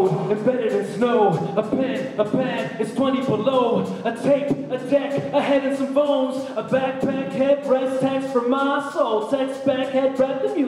road, embedded in snow. A pen, a pad, it's 20 below. A tape, a deck, a head and some bones. A backpack, headrest, text for my soul. Text back, head, rap the music.